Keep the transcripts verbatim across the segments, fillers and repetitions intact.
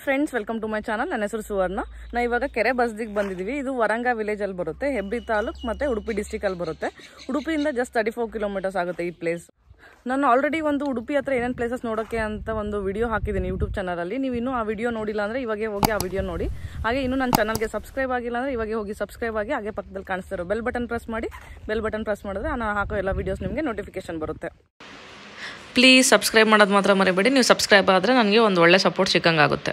Friends, welcome to my channel. ನನ್ನ ಹೆಸರು ಸುವರ್ಣ. ನಾ ಇವಾಗ ಕೆರೆ ಬಸ್ದಿಗೆ ಬಂದಿದ್ದೀವಿ. ಇದು ವರಂಗ ವಿಲೇಜ್ ಅಲ್ಲಿ ಬರುತ್ತೆ, ಹೆಬ್ರಿ ತಾಲೂಕ್ ಮತ್ತೆ ಉಡುಪಿ ಡಿಸ್ಟಿಕ್ ಅಲ್ಲಿ ಬರುತ್ತೆ. ಉಡುಪಿಯಿಂದ ಜಸ್ಟ್ ತರ್ಟಿ ಫೋರ್ ಕಿಲೋಮೀಟರ್ಸ್ ಆಗುತ್ತೆ ಈ ಪ್ಲೇಸ್. ನಾನು ಆಲ್ರೆಡಿ ಒಂದು ಉಡುಪಿ ಹತ್ರ ಏನೇನು ಪ್ಲೇಸಸ್ ನೋಡೋಕ್ಕೆ ಅಂತ ಒಂದು ವಿಡಿಯೋ ಹಾಕಿದ್ದೀನಿ ಯೂಟ್ಯೂಬ್ ಚಾನಲಲ್ಲಿ. ನೀವು ಇನ್ನೂ ಆ ವಿಡಿಯೋ ನೋಡಿಲ್ಲ ಅಂದರೆ ಇವಾಗೆ ಹೋಗಿ ಆ ವಿಡಿಯೋ ನೋಡಿ. ಹಾಗೆ ಇನ್ನೂ ನನ್ನ ಚಾನಲ್ಗೆ ಸಬ್ಸ್ಕ್ರೈಬ್ ಆಗಿಲ್ಲ ಅಂದರೆ ಇವಾಗೆ ಹೋಗಿ ಸಬ್ಸ್ಕ್ರೈಬ್ ಆಗಿ ಹಾಗೆ ಪಕ್ಕದಲ್ಲಿ ಕಾಣಿಸ್ತಿರೋ ಬೆಲ್ ಬಟನ್ ಪ್ರೆಸ್ ಮಾಡಿ. ಬೆಲ್ ಬಟನ್ ಪ್ರೆಸ್ ಮಾಡಿದ್ರೆ ನಾನು ಹಾಕೋ ಎಲ್ಲ ವೀಡಿಯೋಸ್ ನಿಮಗೆ ನೋಟಿಫಿಕೇಶನ್ ಬರುತ್ತೆ. ಪ್ಲೀಸ್ ಸಬ್ಸ್ಕ್ರೈಬ್ ಮಾಡೋದು ಮಾತ್ರ ಮರಿಬೇಡಿ. ನೀವು ಸಬ್ಸ್ಕ್ರೈಬ್ ಆದರೆ ನನಗೆ ಒಂದು ಒಳ್ಳೆ ಸಪೋರ್ಟ್ ಸಿಕ್ಕಂಗಾಗುತ್ತೆ.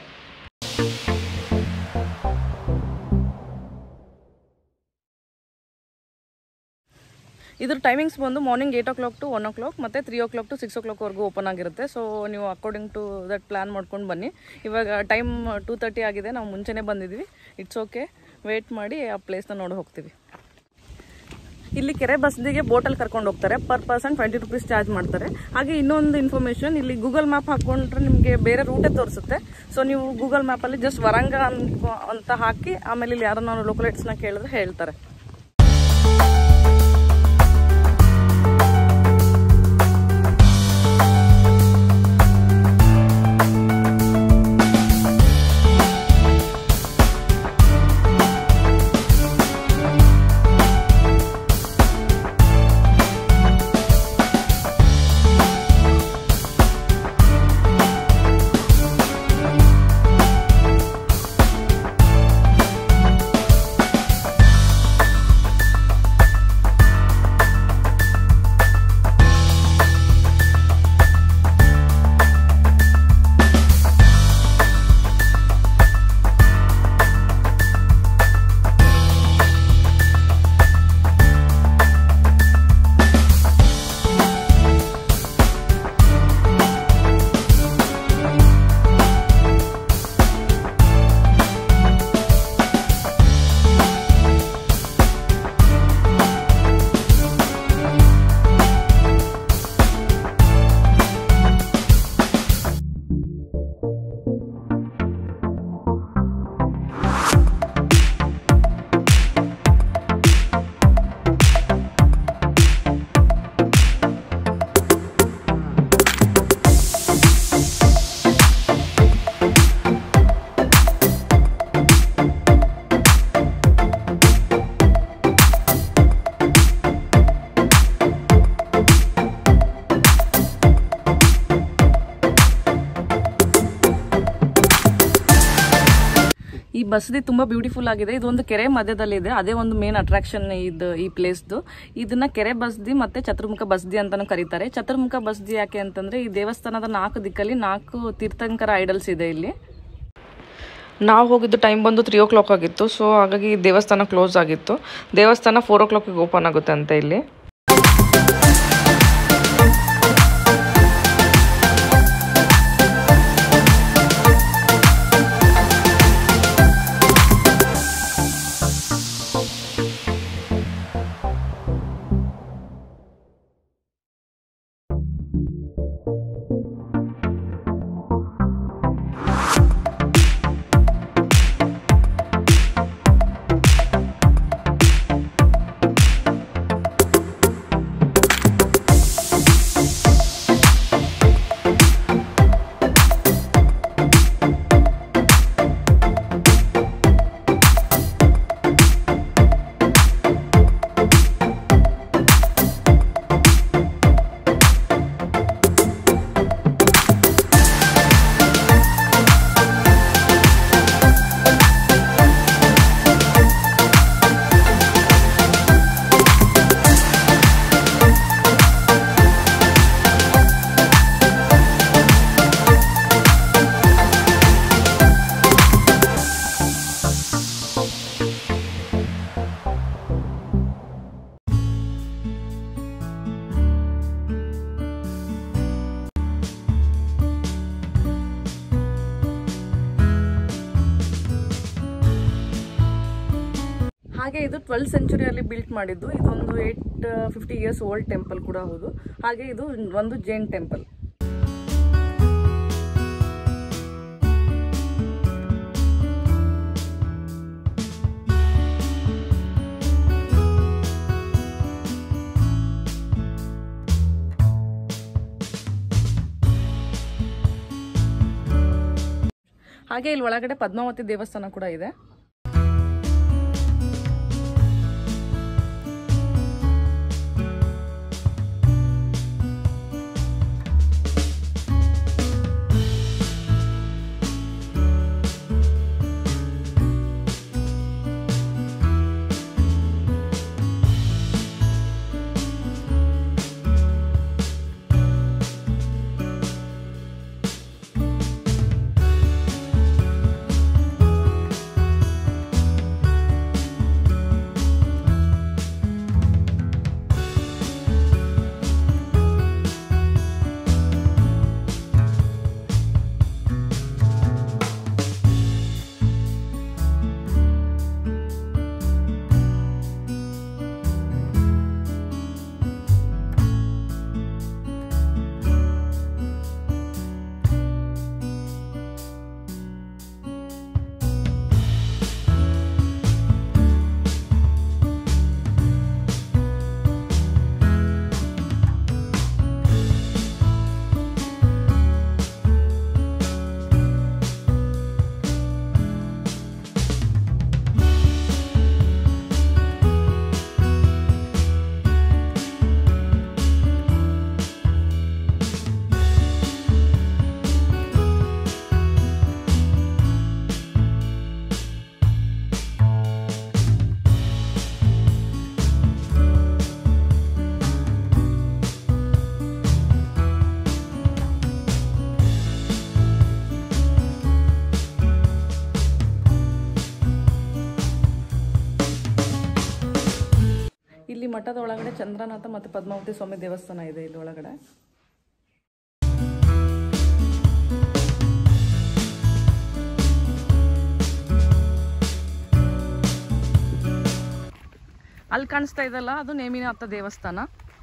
ಇದ್ರ ಟೈಮಿಂಗ್ಸ್ ಬಂದು morning eight o'clock to one o'clock ಮತ್ತು three o'clock to six ಓ ಕ್ಲಾಕ್ವರೆಗೂ ಓಪನ್ ಆಗಿರುತ್ತೆ. ಸೊ ನೀವು ಅಕಾರ್ಡಿಂಗ್ ಟು ದಟ್ ಪ್ಲ್ಯಾನ್ ಮಾಡ್ಕೊಂಡು ಬನ್ನಿ. ಇವಾಗ ಟೈಮ್ ಟೂ ತರ್ಟಿ ಆಗಿದೆ, ನಾವು ಮುಂಚೆನೇ ಬಂದಿದ್ದೀವಿ. ಇಟ್ಸ್ ಓಕೆ, ವೆಯ್ಟ್ ಮಾಡಿ ಆ ಪ್ಲೇಸ್ನ ನೋಡಿ ಹೋಗ್ತೀವಿ. ಇಲ್ಲಿ ಕೆರೆ ಬಸ್ದಿಗೆ ಬೋಟಲ್ಲಿ ಕರ್ಕೊಂಡು ಹೋಗ್ತಾರೆ. Per person twenty rupees charge ಮಾಡ್ತಾರೆ. ಹಾಗೆ ಇನ್ನೊಂದು ಇನ್ಫಾರ್ಮೇಷನ್, ಇಲ್ಲಿ ಗೂಗಲ್ ಮ್ಯಾಪ್ ಹಾಕ್ಕೊಂಡ್ರೆ ನಿಮಗೆ ಬೇರೆ ರೂಟೇ ತೋರಿಸುತ್ತೆ. ಸೊ ನೀವು ಗೂಗಲ್ ಮ್ಯಾಪಲ್ಲಿ ಜಸ್ಟ್ ವರಂಗ ಅಂತ ಹಾಕಿ ಆಮೇಲೆ ಇಲ್ಲಿ ಯಾರೋ ನಾನು ಲೋಕಲೇಟ್ಸ್ನ ಕೇಳಿದ್ರೆ ಹೇಳ್ತಾರೆ. ಈ ಬಸ್ದಿ ತುಂಬಾ ಬ್ಯೂಟಿಫುಲ್ ಆಗಿದೆ. ಇದೊಂದು ಕೆರೆ ಮಧ್ಯದಲ್ಲಿ ಇದೆ, ಅದೇ ಒಂದು ಮೇನ್ ಅಟ್ರಾಕ್ಷನ್ ಇದು ಈ ಪ್ಲೇಸ್ದು. ಇದನ್ನ ಕೆರೆ ಬಸ್ದಿ ಮತ್ತೆ ಚತುರ್ಮುಖ ಬಸ್ದಿ ಅಂತಾನು ಕರೀತಾರೆ. ಚತುರ್ಮುಖ ಬಸ್ದಿ ಯಾಕೆ ಅಂತಂದ್ರೆ ಈ ದೇವಸ್ಥಾನದ ನಾಲ್ಕು ದಿಕ್ಕಲ್ಲಿ ನಾಲ್ಕು ತೀರ್ಥಂಕರ ಐಡಲ್ಸ್ ಇದೆ ಇಲ್ಲಿ. ನಾವು ಹೋಗಿದ್ದು ಟೈಮ್ ಬಂದು ತ್ರೀ ಓ ಕ್ಲಾಕ್ ಆಗಿತ್ತು. ಸೊ ಹಾಗಾಗಿ ದೇವಸ್ಥಾನ ಕ್ಲೋಸ್ ಆಗಿತ್ತು. ದೇವಸ್ಥಾನ ಫೋರ್ ಓ ಕ್ಲಾಕಿಗೆ ಓಪನ್ ಆಗುತ್ತೆ ಅಂತ ಇಲ್ಲಿ. ಹಾಗೆ ಇದು ಟ್ವೆಲ್ತ್ ಸೆಂಚುರಿಯಲ್ಲಿ ಬಿಲ್ಟ್ ಮಾಡಿದ್ದು. ಇದೊಂದು eight fifty years old temple ಕೂಡ ಹೌದು. ಹಾಗೆ ಇದು ಒಂದು ಜೈನ್ ಟೆಂಪಲ್. ಹಾಗೆ ಇಲ್ಲಿ ಒಳಗಡೆ ಪದ್ಮಾವತಿ ದೇವಸ್ಥಾನ ಕೂಡ ಇದೆ. ಇಲ್ಲಿ ಮಠದ ಒಳಗಡೆ ಚಂದ್ರನಾಥ ಮತ್ತು ಪದ್ಮಾವತಿ ಸ್ವಾಮಿ ದೇವಸ್ಥಾನ ಇದೆ. ಇಲ್ಲಿ ಒಳಗಡೆ ಅಲ್ಲಿ ಕಾಣಿಸ್ತಾ ಇದಲ್ಲ, ಅದು ನೇಮಿನಾಥ ದೇವಸ್ಥಾನ.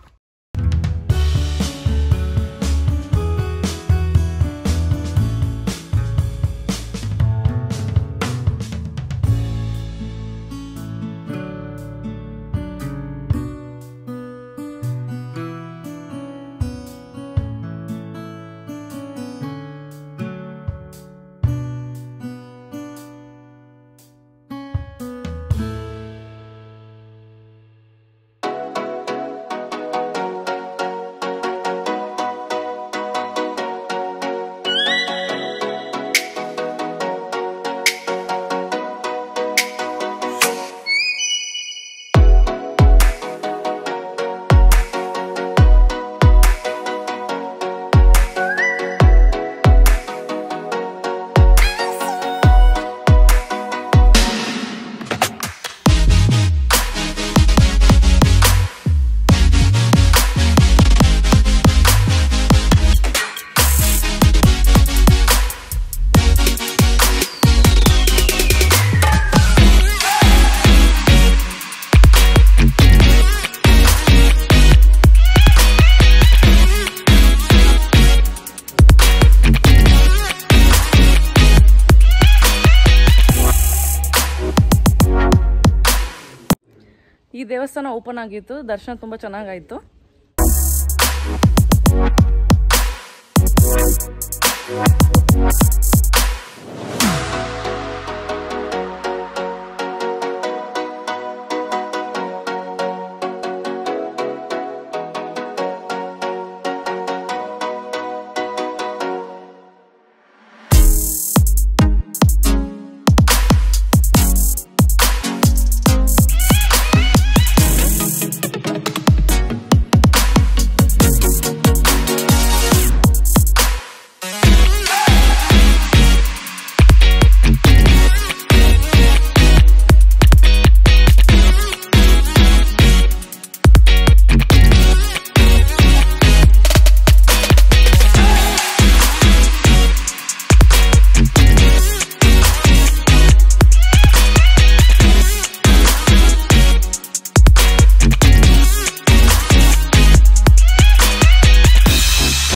ಈ ದೇವಸ್ಥಾನ ಓಪನ್ ಆಗಿತ್ತು, ದರ್ಶನ ತುಂಬ ಚೆನ್ನಾಗಾಯಿತು.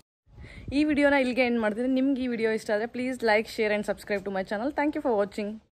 ಈ ವಿಡಿಯೋನ ಇಲ್ಲಿಗೆ ಎಂಡ್ ಮಾಡ್ತೀನಿ. ನಿಮ್ಗೆ ಈ ವಿಡಿಯೋ ಇಷ್ಟ ಆದರೆ please like, share and subscribe to my channel. Thank you for watching.